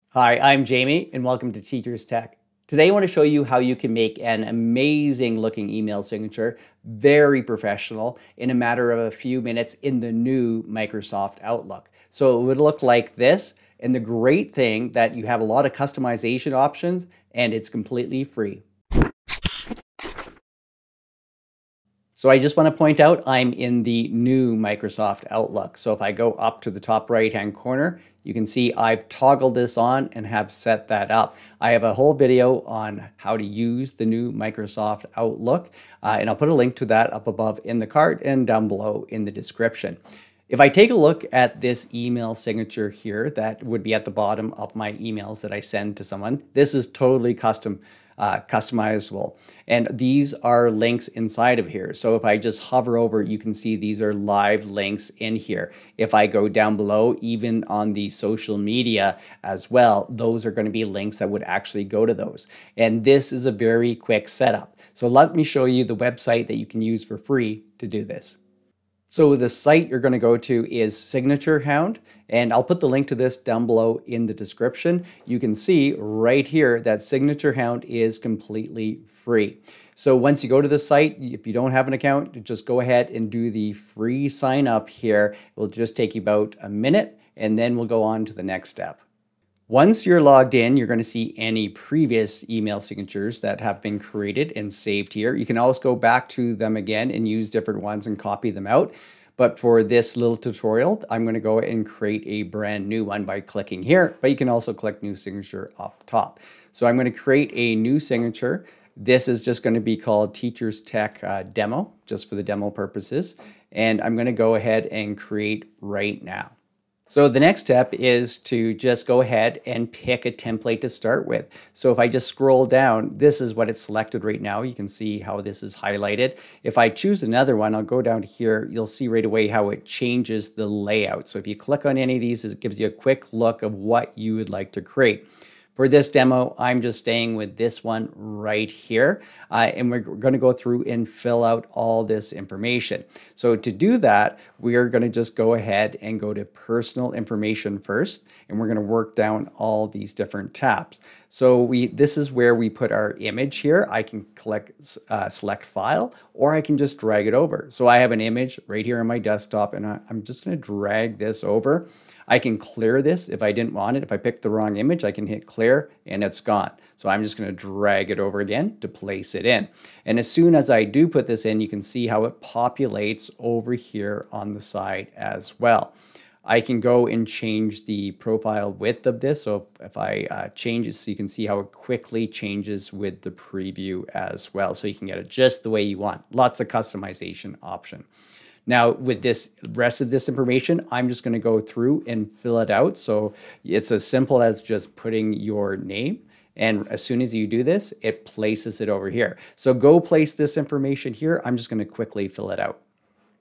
Hi, I'm Jamie and welcome to Teachers Tech. Today I want to show you how you can make an amazing looking email signature, very professional, in a matter of a few minutes in the new Microsoft Outlook. So it would look like this, and the great thing that you have a lot of customization options and it's completely free. So I just want to point out I'm in the new Microsoft Outlook. So if I go up to the top right hand corner, you can see I've toggled this on and have set that up. I have a whole video on how to use the new Microsoft Outlook, and I'll put a link to that up above in the card and down below in the description. If I take a look at this email signature here, that would be at the bottom of my emails that I send to someone. This is totally customizable. And these are links inside of here. So if I just hover over, you can see these are live links in here. If I go down below, even on the social media as well, those are going to be links that would actually go to those. And this is a very quick setup. So let me show you the website that you can use for free to do this. So the site you're going to go to is Signature Hound, and I'll put the link to this down below in the description. You can see right here that Signature Hound is completely free. So once you go to the site, if you don't have an account, just go ahead and do the free sign up here. It will just take you about a minute, and then we'll go on to the next step. Once you're logged in, you're going to see any previous email signatures that have been created and saved here. You can always go back to them again and use different ones and copy them out. But for this little tutorial, I'm going to go and create a brand new one by clicking here, but you can also click new signature up top. So I'm going to create a new signature. This is just going to be called Teachers Tech Demo, just for the demo purposes. And I'm going to go ahead and create right now. So the next step is to just go ahead and pick a template to start with. So if I just scroll down, this is what it's selected right now. You can see how this is highlighted. If I choose another one, I'll go down here. You'll see right away how it changes the layout. So if you click on any of these, it gives you a quick look of what you would like to create. For this demo, I'm just staying with this one right here, and we're going to go through and fill out all this information. So to do that, we are going to just go ahead and go to personal information first, and we're going to work down all these different tabs. So this is where we put our image here. I can select file, or I can just drag it over. So I have an image right here on my desktop, and I'm just going to drag this over. I can clear this if I didn't want it. If I picked the wrong image, I can hit clear and it's gone. So I'm just going to drag it over again to place it in. And as soon as I do put this in, you can see how it populates over here on the side as well. I can go and change the profile width of this. So if I change it, so you can see how it quickly changes with the preview as well. So you can get it just the way you want. Lots of customization option. Now, with this rest of this information, I'm just going to go through and fill it out. So it's as simple as just putting your name. And as soon as you do this, it places it over here. So go place this information here. I'm just going to quickly fill it out.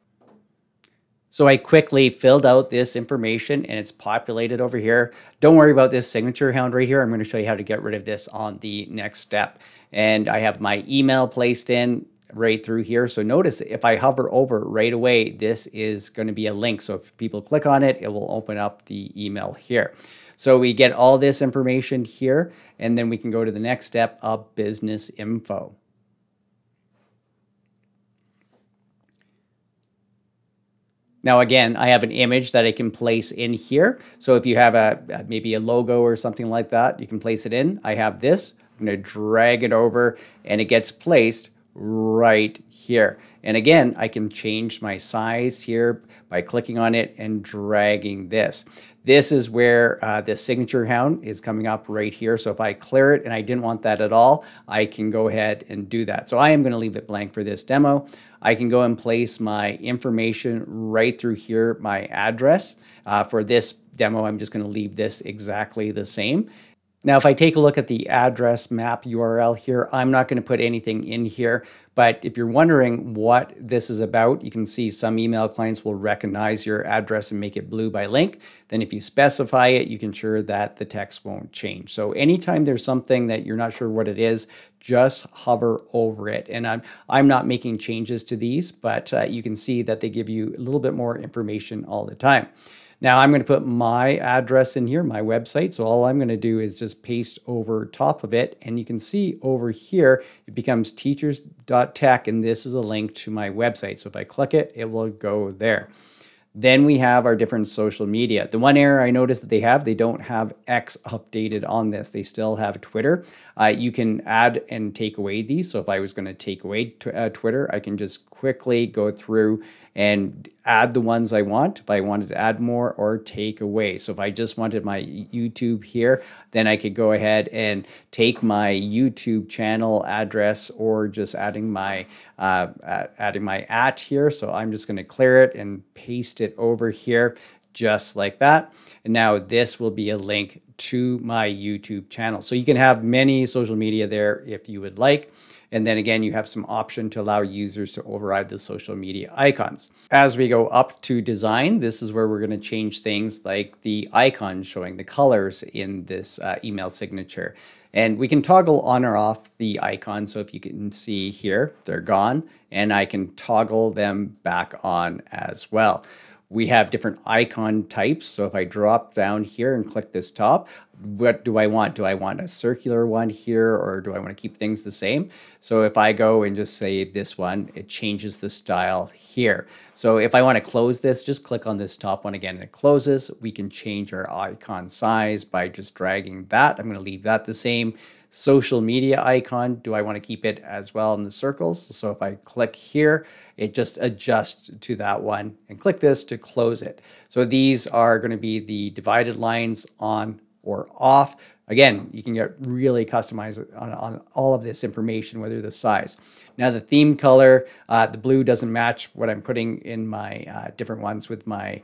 So I quickly filled out this information and it's populated over here. Don't worry about this signature hound right here. I'm going to show you how to get rid of this on the next step. And I have my email placed in right through here. So notice if I hover over right away, this is going to be a link. So if people click on it, it will open up the email here. So we get all this information here, and then we can go to the next step of business info. Now again, I have an image that I can place in here. So if you have maybe a logo or something like that, you can place it in. I have this. I'm going to drag it over and it gets placed right here. And again, I can change my size here by clicking on it and dragging this. This is where the signature hound is coming up right here. So if I clear it and I didn't want that at all, I can go ahead and do that. So I am going to leave it blank for this demo. I can go and place my information right through here, my address. For this demo, I'm just going to leave this exactly the same. Now, if I take a look at the address map URL here, I'm not going to put anything in here, but if you're wondering what this is about, you can see some email clients will recognize your address and make it blue by link. Then if you specify it, you can ensure that the text won't change. So anytime there's something that you're not sure what it is, just hover over it. And I'm not making changes to these, but you can see that they give you a little bit more information all the time. Now I'm going to put my address in here, my website. So all I'm going to do is just paste over top of it. And you can see over here, it becomes teachers.tech. And this is a link to my website. So if I click it, it will go there. Then we have our different social media. The one error I noticed that they don't have X updated on this. They still have Twitter. You can add and take away these. So if I was going to take away Twitter, I can just quickly go through and add the ones I want. If I wanted to add more or take away. So if I just wanted my YouTube here, then I could go ahead and take my YouTube channel address or just adding my @ here. So I'm just going to clear it and paste it over here just like that. And now this will be a link to my YouTube channel. So you can have many social media there if you would like. And then again, you have some option to allow users to override the social media icons. As we go up to design, this is where we're going to change things like the icons showing the colors in this email signature. And we can toggle on or off the icons. So if you can see here, they're gone, and I can toggle them back on as well. We have different icon types. So if I drop down here and click this top, what do I want? Do I want a circular one here, or do I want to keep things the same? So if I go and just say this one, it changes the style here. So if I want to close this, just click on this top one again and it closes. We can change our icon size by just dragging that. I'm going to leave that the same. Social media icon, do I want to keep it as well in the circles? So if I click here, it just adjusts to that one, and click this to close it. So these are going to be the divided lines on or off. Again, you can get really customized on all of this information, whether the size. Now the theme color, the blue doesn't match what I'm putting in my different ones with my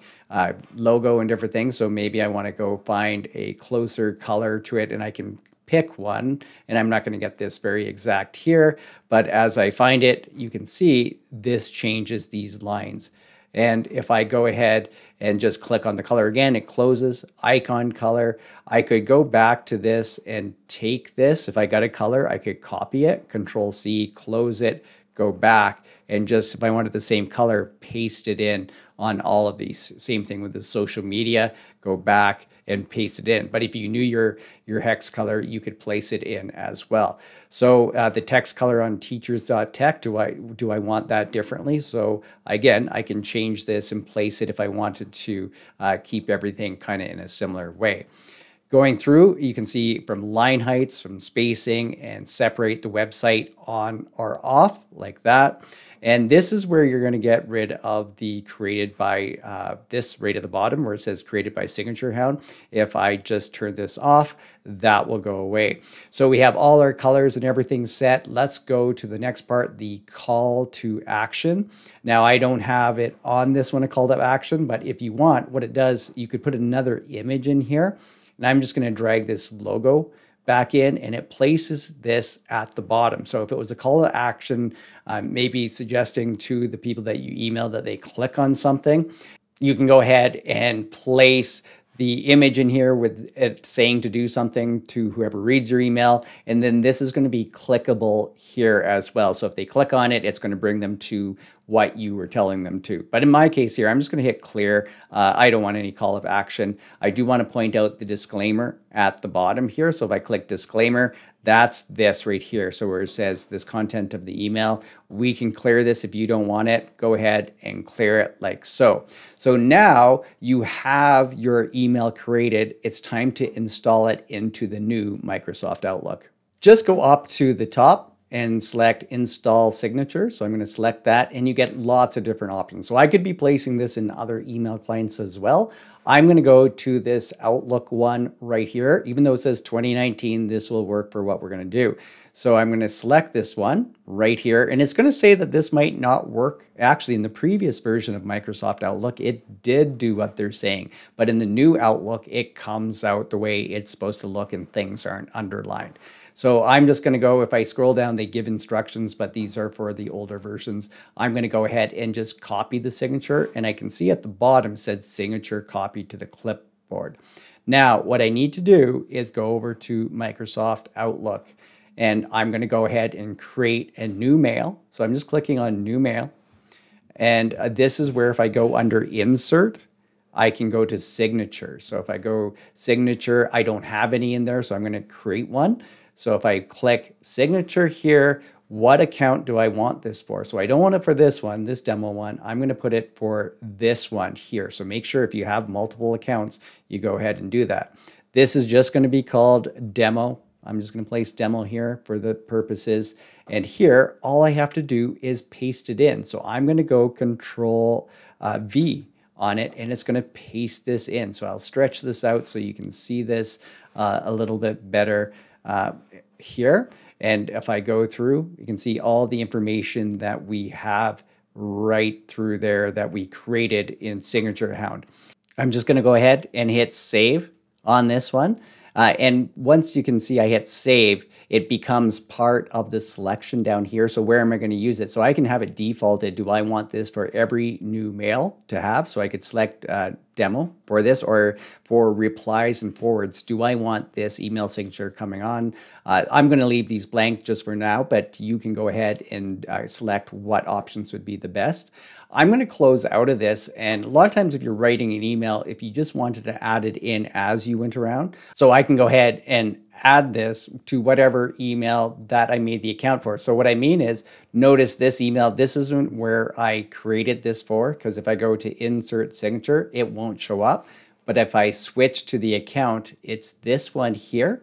logo and different things. So maybe I want to go find a closer color to it, and I can pick one, and I'm not going to get this very exact here, but as I find it, you can see this changes these lines. And if I go ahead and just click on the color again, it closes. Icon color, I could go back to this and take this. If I got a color, I could copy it, Control C, close it, go back, and just, if I wanted the same color, paste it in on all of these. Same thing with the social media, go back and paste it in. But if you knew your hex color, you could place it in as well. So the text color on teachers.tech, do I want that differently? So again, I can change this and place it if I wanted to keep everything kind of in a similar way. Going through, you can see from line heights, from spacing, and separate the website on or off like that. And this is where you're going to get rid of the created by this right at the bottom where it says created by signature Hound. If I just turn this off, that will go away. So we have all our colors and everything set. Let's go to the next part, the call to action. Now I don't have it on this one, a call to action, but if you want, what it does, you could put another image in here. And I'm just going to drag this logo back in, and it places this at the bottom. So if it was a call to action, maybe suggesting to the people that you email that they click on something, you can go ahead and place the image in here with it saying to do something to whoever reads your email. And then this is going to be clickable here as well. So if they click on it, it's going to bring them to what you were telling them to. But in my case here, I'm just going to hit clear. I don't want any call of action. I do want to point out the disclaimer at the bottom here. So if I click disclaimer, that's this right here. So where it says this content of the email, we can clear this. If you don't want it, go ahead and clear it like so. So now you have your email created. It's time to install it into the new Microsoft Outlook. Just go up to the top and select install signature. So I'm going to select that, and you get lots of different options. So I could be placing this in other email clients as well. I'm going to go to this Outlook one right here. Even though it says 2019, this will work for what we're going to do. So I'm going to select this one right here, and it's going to say that this might not work. Actually, in the previous version of Microsoft Outlook, it did do what they're saying. But in the new Outlook, it comes out the way it's supposed to look and things aren't underlined. So I'm just going to go, if I scroll down, they give instructions, but these are for the older versions. I'm going to go ahead and just copy the signature, and I can see at the bottom it says signature copied to the clipboard. Now, what I need to do is go over to Microsoft Outlook, and I'm going to go ahead and create a new mail. So I'm just clicking on new mail, and this is where if I go under insert, I can go to signature. So if I go signature, I don't have any in there, so I'm going to create one. So if I click signature here, what account do I want this for? So I don't want it for this one, this demo one. I'm going to put it for this one here. So make sure if you have multiple accounts, you go ahead and do that. This is just going to be called demo. I'm just going to place demo here for the purposes. And here, all I have to do is paste it in. So I'm going to go Control V on it, and it's going to paste this in. So I'll stretch this out so you can see this a little bit better here. And if I go through, you can see all the information that we have right through there that we created in Signature Hound. I'm just going to go ahead and hit save on this one. And once you can see I hit save, it becomes part of the selection down here. So where am I going to use it? So I can have it defaulted. Do I want this for every new mail to have? So I could select demo for this, or for replies and forwards. Do I want this email signature coming on? I'm going to leave these blank just for now, but you can go ahead and select what options would be the best. I'm going to close out of this, and a lot of times if you're writing an email, if you just wanted to add it in as you went around, so I can go ahead and add this to whatever email that I made the account for. So what I mean is, notice this email, this isn't where I created this for, because if I go to insert signature, it won't show up. But if I switch to the account, it's this one here.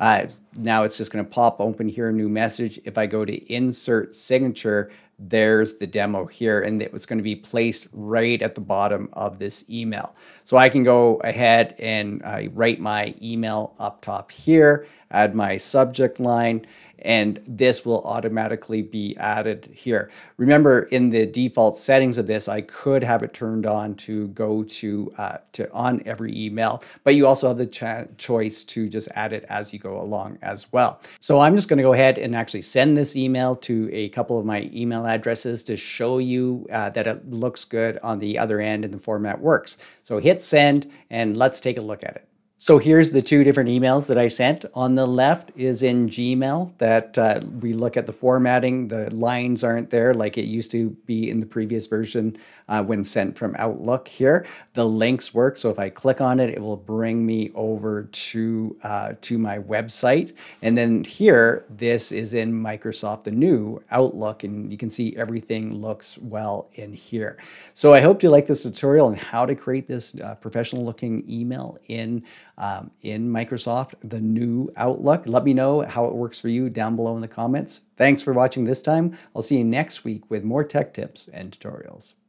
Now it's just going to pop open here, a new message. If I go to insert signature, there's the demo here, and it was going to be placed right at the bottom of this email. So I can go ahead and write my email up top here, add my subject line, and this will automatically be added here. Remember, in the default settings of this, I could have it turned on to go to on every email, but you also have the choice to just add it as you go along as well. So I'm just going to go ahead and actually send this email to a couple of my email addresses to show you that it looks good on the other end and the format works. So hit send, and let's take a look at it. So here's the two different emails that I sent. On the left is in Gmail that we look at the formatting. The lines aren't there like it used to be in the previous version when sent from Outlook here. The links work, so if I click on it, it will bring me over to my website. And then here, this is in Microsoft, the new Outlook, and you can see everything looks well in here. So I hope you like this tutorial on how to create this professional looking email in Microsoft, the new Outlook. Let me know how it works for you down below in the comments. Thanks for watching this time. I'll see you next week with more tech tips and tutorials.